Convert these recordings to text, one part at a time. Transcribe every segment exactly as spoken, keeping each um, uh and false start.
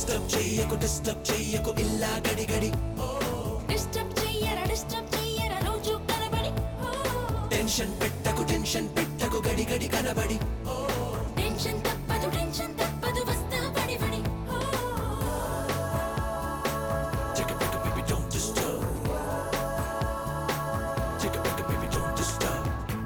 Disturb చెయ్యకు disturb చెయ్యకు ఇలా గడి గడి డిస్టర్బ్ చెయ్యరా డిస్టర్బ్ చెయ్యరా రోజు కనబడి టెన్షన్ పెట్టకు టెన్షన్ పెట్టకు గడి గడి కనబడి టెన్షన్ తప్పదు టెన్షన్ తప్పదు వస్తా పడి పడి Take a break, baby, don't disturb. Take a break, baby, don't disturb.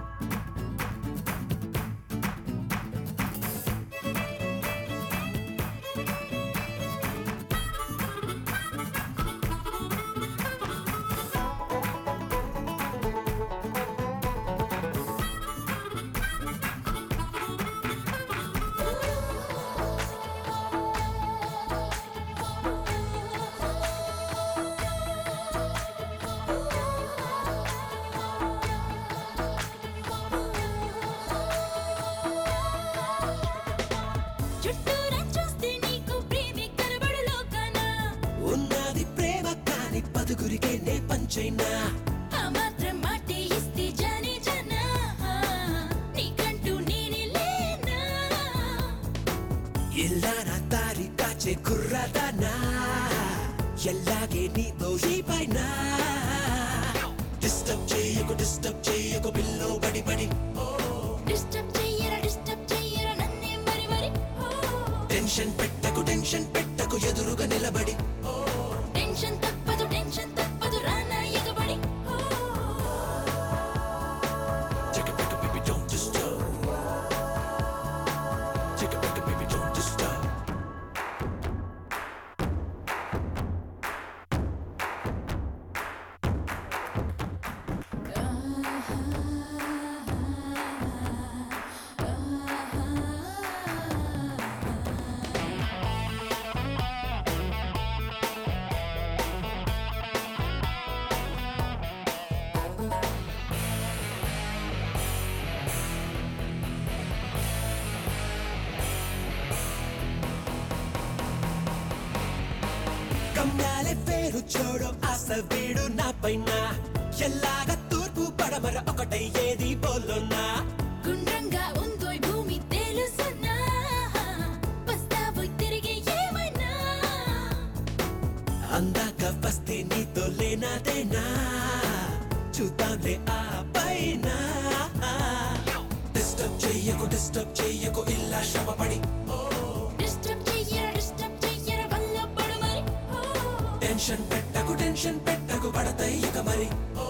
చుట్టూరా చూస్తే నీకు ప్రేమే కనబడు లోకాన ఉన్నది ప్రేమ కాని పదుగురికే నే పంచైనా ఆ మాత్రం మాటే ఇస్తే జానే జనా నీకంటూ నేనే లేనా ఇలా నా దారి కాచే కుర్రదానా ఎల్లాగే నీతో ఈ పైన డిస్టర్బ్ చెయ్యకు డిస్టర్బ్ చెయ్యకు బిల్లో బడి బడి డిస్టర్బ్ చెయ్యరా డిస్టర్బ్ చెయ్యరా నన్నే మరి మరి టెన్షన్ పెట్టకు టెన్షన్ పెట్టకు ఎదురుగా నిలబడి టెన్షన్ తప్పదు టెన్షన్ తప్పదు రానా ఎగబడి Take a break, baby, don't disturb. Take a break, baby, don't disturb. కమ్యాలే పేరు చూడు ఆశ వీడు నా పైన ఎల్లాగా తూర్పు పడమర ఒకటై ఏది బోలున్నా గుండ్రంగా ఉందో ఈ భూమి తెలుసునా వస్తావో తిరిగి ఏమైనా అందాక వస్తే నీతో లేనాదేనా చూద్దాంలే ఆ పైన డిస్టర్బ్ చెయ్యకు డిస్టర్బ్ చెయ్యకు ఇలా శ్రమపడి డిస్టర్బ్ చెయ్యరా డిస్టర్బ్ చెయ్యరా వల్ల పడు మరి టెన్షన్ పెట్టకు టెన్షన్ పెట్టకు పడతాయి ఇక మరి